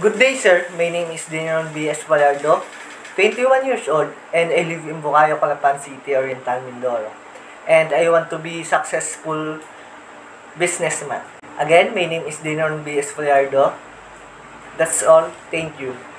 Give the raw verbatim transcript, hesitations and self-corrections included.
Good day, sir. My name is Daniel B. Espalardo, twenty-one years old, and I live in Bukayo, Calapan City, Oriental, Mindoro. And I want to be successful businessman. Again, my name is Daniel B. Espalardo. That's all. Thank you.